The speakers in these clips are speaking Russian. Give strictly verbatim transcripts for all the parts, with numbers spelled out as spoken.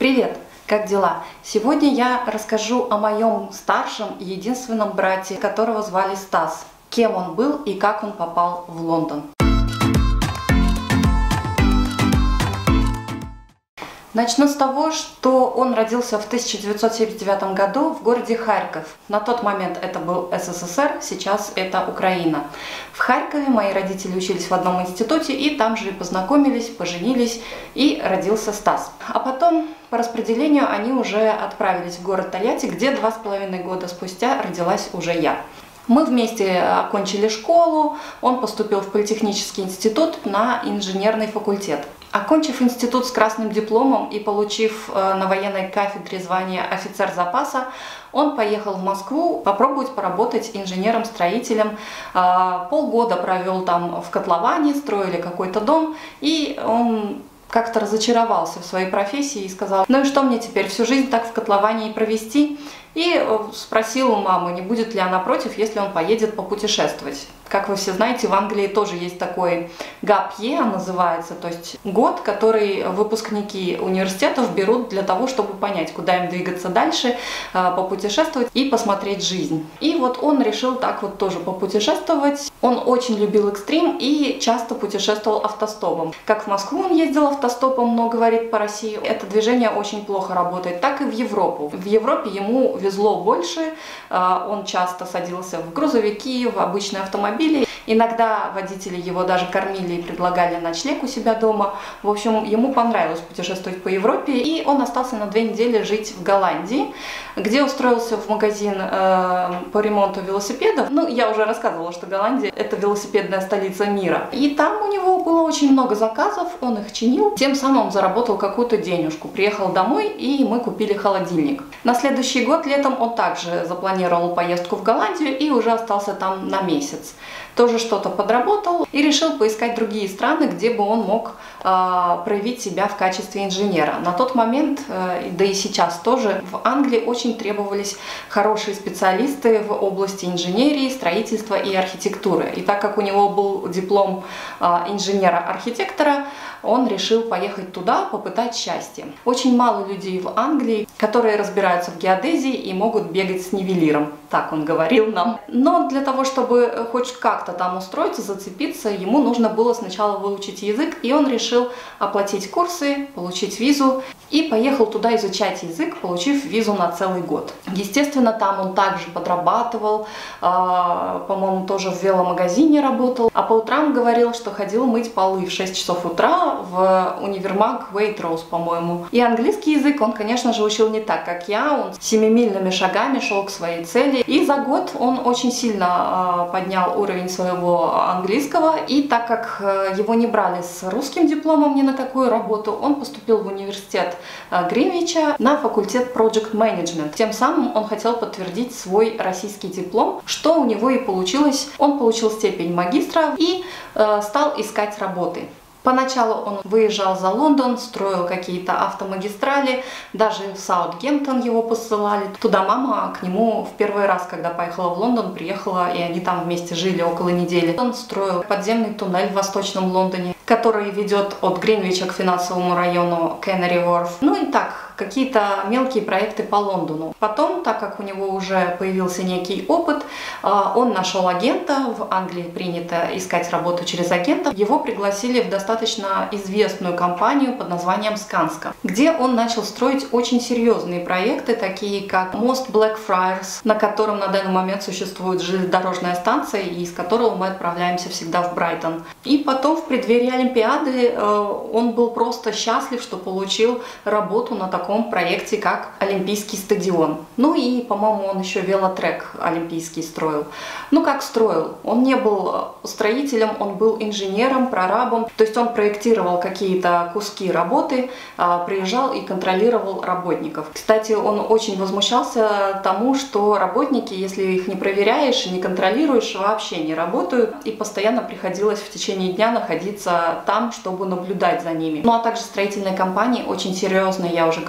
Привет! Как дела? Сегодня я расскажу о моем старшем и единственном брате, которого звали Стас. Кем он был и как он попал в Лондон. Начну с того, что он родился в тысяча девятьсот семьдесят девятом году в городе Харьков. На тот момент это был СССР, сейчас это Украина. В Харькове мои родители учились в одном институте и там же и познакомились, поженились, и родился Стас. А потом по распределению они уже отправились в город Тольятти, где два с половиной года спустя родилась уже я. Мы вместе окончили школу, он поступил в политехнический институт на инженерный факультет. Окончив институт с красным дипломом и получив на военной кафедре звание офицер запаса, он поехал в Москву попробовать поработать инженером-строителем. Полгода провел там в котловане, строили какой-то дом, и он как-то разочаровался в своей профессии и сказал: ну и что мне теперь, всю жизнь так в котловании провести? И спросил у мамы, не будет ли она против, если он поедет попутешествовать. Как вы все знаете, в Англии тоже есть такой gap year, называется, то есть год, который выпускники университетов берут для того, чтобы понять, куда им двигаться дальше, попутешествовать и посмотреть жизнь. И вот он решил так вот тоже попутешествовать. Он очень любил экстрим и часто путешествовал автостопом. Как в Москву он ездил автостопом, но говорит по России, это движение очень плохо работает, так и в Европу. В Европе ему везло больше, он часто садился в грузовики, в обычные автомобили. Иногда водители его даже кормили и предлагали ночлег у себя дома. В общем, ему понравилось путешествовать по Европе, и он остался на две недели жить в Голландии, где устроился в магазин э, по ремонту велосипедов. Ну, я уже рассказывала, что Голландия – это велосипедная столица мира. И там у него было очень много заказов, он их чинил, тем самым заработал какую-то денежку. Приехал домой, и мы купили холодильник. На следующий год летом он также запланировал поездку в Голландию и уже остался там на месяц. Тоже что-то подработал и решил поискать другие страны, где бы он мог э, проявить себя в качестве инженера. На тот момент, э, да и сейчас тоже, в Англии очень требовались хорошие специалисты в области инженерии, строительства и архитектуры. И так как у него был диплом э, инженера-архитектора, он решил поехать туда, попытать счастье. Очень мало людей в Англии, которые разбираются в геодезии и могут бегать с нивелиром. Так он говорил нам. Но для того, чтобы хоть как-то там устроиться, зацепиться, ему нужно было сначала выучить язык, и он решил оплатить курсы, получить визу и поехал туда изучать язык, получив визу на целый год. Естественно, там он также подрабатывал, по-моему, тоже в веломагазине работал, а по утрам говорил, что ходил мыть полы в шесть часов утра в универмаг Waitrose, по-моему. И английский язык он, конечно же, учил не так, как я, он семимильными шагами шел к своей цели. И за год он очень сильно поднял уровень своего английского, и так как его не брали с русским дипломом ни на какую работу, он поступил в университет Гринвича на факультет Project Management. Тем самым он хотел подтвердить свой российский диплом, что у него и получилось. Он получил степень магистра и э, стал искать работы. Поначалу он выезжал за Лондон, строил какие-то автомагистрали, даже в Саутгемптон его посылали. Туда мама к нему в первый раз, когда поехала в Лондон, приехала, и они там вместе жили около недели. Он строил подземный туннель в Восточном Лондоне, который ведет от Гринвича к финансовому району Canary Wharf. Ну и так, какие-то мелкие проекты по Лондону. Потом, так как у него уже появился некий опыт, он нашел агента. В Англии принято искать работу через агентов. Его пригласили в достаточно известную компанию под названием Skanska, где он начал строить очень серьезные проекты, такие как мост Blackfriars, на котором на данный момент существует железнодорожная станция, и из которого мы отправляемся всегда в Брайтон. И потом в преддверии Олимпиады он был просто счастлив, что получил работу на таком проекте, как Олимпийский стадион. Ну и, по-моему, он еще велотрек олимпийский строил. Ну как строил? Он не был строителем, он был инженером, прорабом. То есть он проектировал какие-то куски работы, приезжал и контролировал работников. Кстати, он очень возмущался тому, что работники, если их не проверяешь и не контролируешь, вообще не работают. И постоянно приходилось в течение дня находиться там, чтобы наблюдать за ними. Ну а также строительные компании очень серьезные, я уже говорила,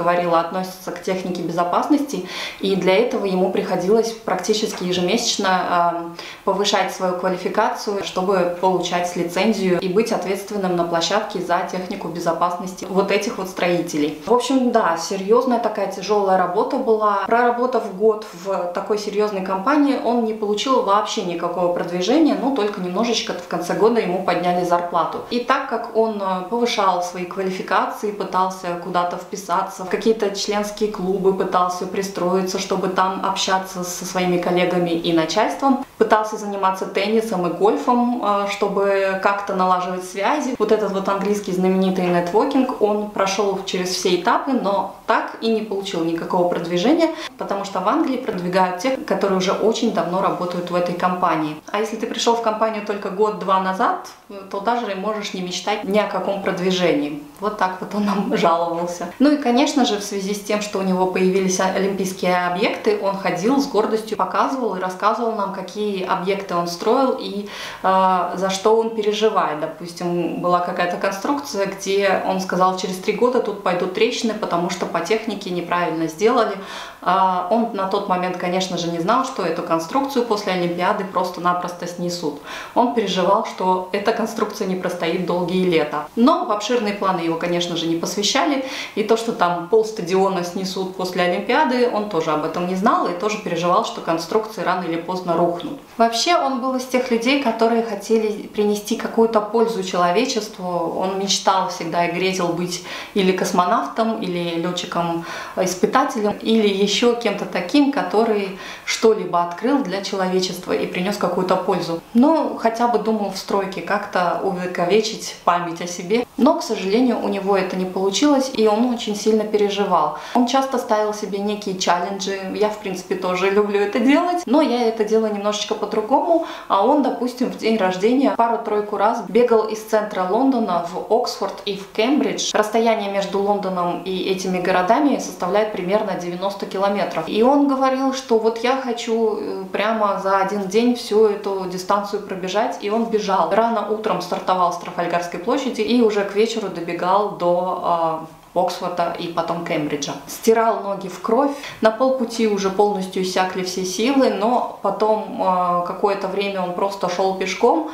говорила, относятся к технике безопасности, и для этого ему приходилось практически ежемесячно повышать свою квалификацию, чтобы получать лицензию и быть ответственным на площадке за технику безопасности вот этих вот строителей. В общем, да, серьезная такая тяжелая работа была. Проработав год в такой серьезной компании, он не получил вообще никакого продвижения, но только немножечко в конце года ему подняли зарплату. И так как он повышал свои квалификации, пытался куда-то вписаться, в какие-то членские клубы пытался пристроиться, чтобы там общаться со своими коллегами и начальством, пытался заниматься теннисом и гольфом, чтобы как-то налаживать связи. Вот этот вот английский знаменитый нетворкинг, он прошел через все этапы, но так и не получил никакого продвижения, потому что в Англии продвигают тех, которые уже очень давно работают в этой компании. А если ты пришел в компанию только год-два назад, то даже можешь не мечтать ни о каком продвижении. Вот так вот он нам жаловался. Ну и, конечно же, в связи с тем, что у него появились олимпийские объекты, он ходил с гордостью, показывал и рассказывал нам, какие объекты он строил и э, за что он переживает. Допустим, была какая-то конструкция, где он сказал, через три года тут пойдут трещины, потому что по технике неправильно сделали. Э, он на тот момент, конечно же, не знал, что эту конструкцию после Олимпиады просто-напросто снесут. Он переживал, что эта конструкция не простоит долгие лета. Но в обширные планы его, конечно же, не посвящали. И то, что там полстадиона снесут после Олимпиады, он тоже об этом не знал и тоже переживал, что конструкции рано или поздно рухнут. Вообще, он был из тех людей, которые хотели принести какую-то пользу человечеству. Он мечтал всегда и грезил быть или космонавтом, или летчиком-испытателем, или еще кем-то таким, который что-либо открыл для человечества и принес какую-то пользу. Но хотя бы думал в стройке как-то увековечить память о себе. Но, к сожалению, у него это не получилось, и он очень сильно переживал. Он часто ставил себе некие челленджи. Я, в принципе, тоже люблю это делать, но я это делаю немножечко по-другому. А он, допустим, в день рождения пару-тройку раз бегал из центра Лондона в Оксфорд и в Кембридж. Расстояние между Лондоном и этими городами составляет примерно девяносто километров. И он говорил, что вот я хочу прямо за один день всю эту дистанцию пробежать, и он бежал. Рано утром стартовал с Трафальгарской площади и уже к вечеру добегал до э, Оксфорда и потом Кембриджа. Стирал ноги в кровь, на полпути уже полностью иссякли все силы, но потом э, какое-то время он просто шел пешком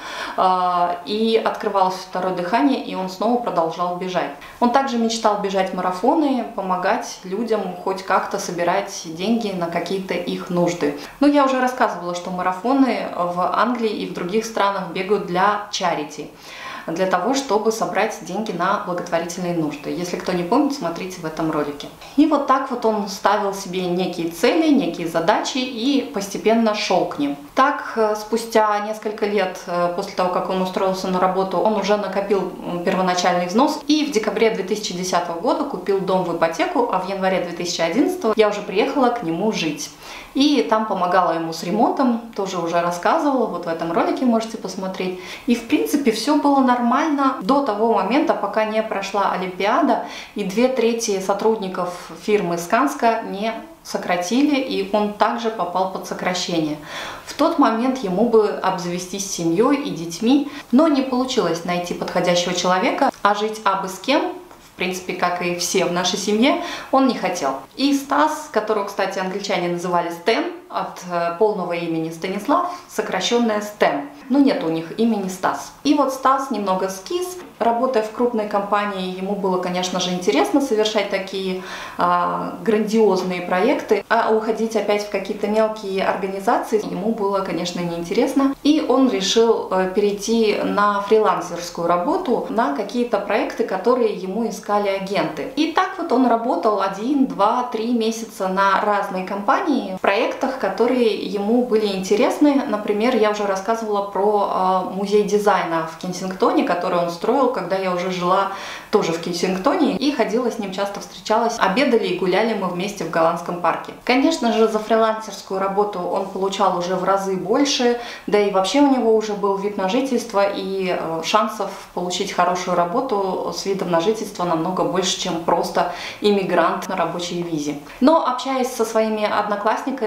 э, и открывалось второе дыхание, и он снова продолжал бежать. Он также мечтал бежать марафоны, помогать людям хоть как-то собирать деньги на какие-то их нужды. Ну, я уже рассказывала, что марафоны в Англии и в других странах бегают для charity, для того, чтобы собрать деньги на благотворительные нужды. Если кто не помнит, смотрите в этом ролике. И вот так вот он ставил себе некие цели, некие задачи и постепенно шел к ним. Так, спустя несколько лет после того, как он устроился на работу, он уже накопил первоначальный взнос и в декабре две тысячи десятого года купил дом в ипотеку, а в январе две тысячи одиннадцатого я уже приехала к нему жить. И там помогала ему с ремонтом, тоже уже рассказывала, вот в этом ролике можете посмотреть. И в принципе все было нормально до того момента, пока не прошла Олимпиада, и две трети сотрудников фирмы Сканска не сократили, и он также попал под сокращение. В тот момент ему бы обзавестись семьей и детьми, но не получилось найти подходящего человека, а жить абы с кем, в принципе, как и все в нашей семье, он не хотел. И Стас, которого, кстати, англичане называли Стэн, от полного имени Станислав, сокращенное Стэн. Но нет у них имени Стас. И вот Стас немного скис. Работая в крупной компании, ему было, конечно же, интересно совершать такие а, грандиозные проекты, а уходить опять в какие-то мелкие организации ему было, конечно, неинтересно. И он решил а, перейти на фрилансерскую работу, на какие-то проекты, которые ему искали агенты. И так вот он работал один, два, три месяца на разные компании в проектах, которые ему были интересны. Например, я уже рассказывала про э, музей дизайна в Кенсингтоне, который он строил, когда я уже жила тоже в Кенсингтоне и ходила с ним, часто встречалась, обедали и гуляли мы вместе в Голландском парке. Конечно же, за фрилансерскую работу он получал уже в разы больше, да и вообще у него уже был вид на жительство, и э, шансов получить хорошую работу с видом на жительство намного больше, чем просто иммигрант на рабочей визе. Но общаясь со своими одноклассниками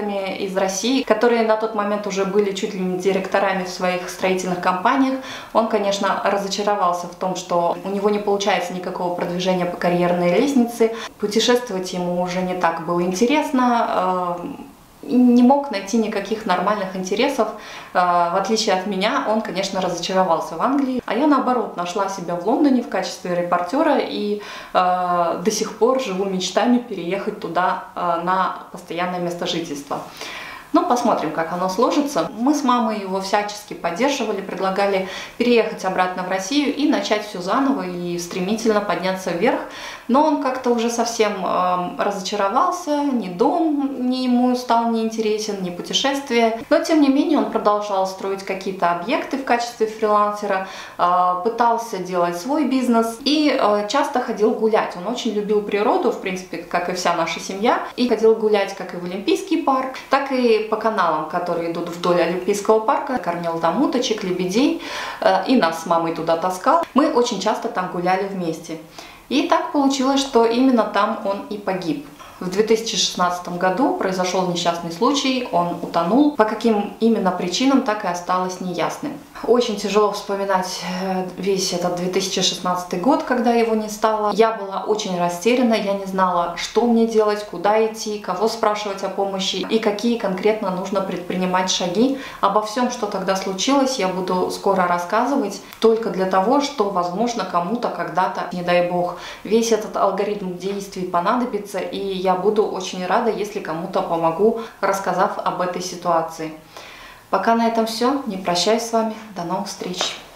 из России, которые на тот момент уже были чуть ли не директорами в своих строительных компаниях. Он, конечно, разочаровался в том, что у него не получается никакого продвижения по карьерной лестнице. Путешествовать ему уже не так было интересно. Не мог найти никаких нормальных интересов. В отличие от меня, он, конечно, разочаровался в Англии. А я, наоборот, нашла себя в Лондоне в качестве репортера и э, до сих пор живу мечтами переехать туда э, на постоянное место жительства. Ну, посмотрим, как оно сложится. Мы с мамой его всячески поддерживали, предлагали переехать обратно в Россию и начать все заново и стремительно подняться вверх. Но он как-то уже совсем э, разочаровался, ни дом ни ему стал неинтересен, ни путешествия. Но, тем не менее, он продолжал строить какие-то объекты в качестве фрилансера, э, пытался делать свой бизнес и э, часто ходил гулять. Он очень любил природу, в принципе, как и вся наша семья, и ходил гулять как и в Олимпийский парк, так и по каналам, которые идут вдоль Олимпийского парка, кормил там уточек, лебедей, и нас с мамой туда таскал. Мы очень часто там гуляли вместе. И так получилось, что именно там он и погиб. В две тысячи шестнадцатом году произошел несчастный случай, он утонул. По каким именно причинам, так и осталось неясным. Очень тяжело вспоминать весь этот две тысячи шестнадцатый год, когда его не стало. Я была очень растеряна, я не знала, что мне делать, куда идти, кого спрашивать о помощи и какие конкретно нужно предпринимать шаги. Обо всем, что тогда случилось, я буду скоро рассказывать, только для того, что, возможно, кому-то когда-то, не дай бог, весь этот алгоритм действий понадобится, и я буду очень рада, если кому-то помогу, рассказав об этой ситуации. Пока на этом все. Не прощаюсь с вами. До новых встреч.